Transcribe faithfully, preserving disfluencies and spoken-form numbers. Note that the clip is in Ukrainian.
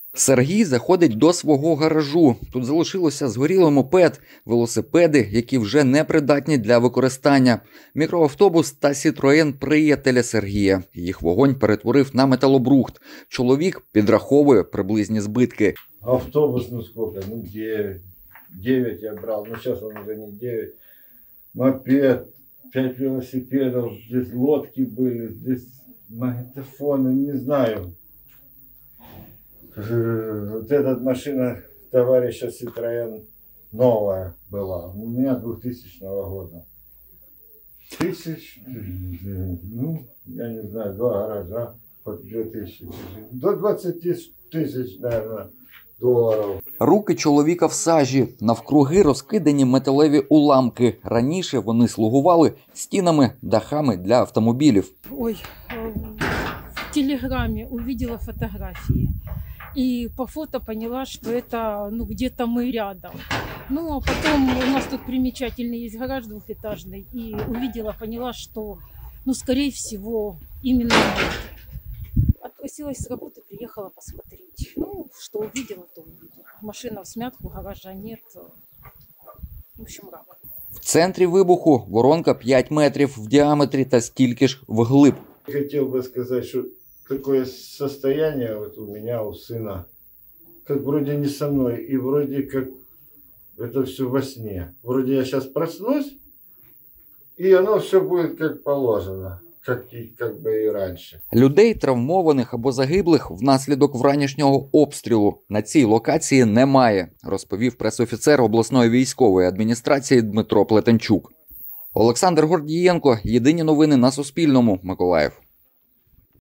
Сергій заходить до свого гаражу. Тут залишилося згорілий мопед, велосипеди, які вже не придатні для використання, мікроавтобус та Citroen приятеля Сергія. Їх вогонь перетворив на металобрухт. Чоловік підраховує приблизні збитки. Автобус, ну сколько? Ну девять. девять я брал, но сейчас он уже не девять. Мопед, пять велосипедов, здесь лодки были, здесь магнитофоны, не знаю. Вот эта машина товарища Citroen новая была, у меня двухтысячного года. Тысяч, ну, я не знаю, два гаража по две тысячи. До двадцати тысяч, наверное, доларів. Руки чоловіка в сажі, навкруги розкидані металеві уламки. Раніше вони слугували стінами, дахами для автомобілів. Ой, в телеграме увидела фотографии. И по фото поняла, что это ну, где-то мы рядом. Ну, а потом у нас тут примечательный есть гараж двухэтажный. И увидела, поняла, что, ну, скорее всего, именно вот. Отпросилась с работы, приехала посмотреть. Ну, что увидела, то увидела. Машина в смятку, гаража нет. В общем, рак. В центрі вибуху воронка п'ять метрів в діаметрі та стільки ж вглиб. Хотел бы сказать, что такое состояние вот у меня, у сына, как вроде не со мной, и вроде как это все во сне. Вроде я сейчас проснусь, и оно все будет как положено, как, и, как бы и раньше. Людей, травмованих або загиблих внаслідок вранішнього обстрілу на цій локації немає, розповів пресофіцер обласної військової адміністрації Дмитро Плетенчук. Олександр Гордієнко. Єдині новини на Суспільному. Миколаїв.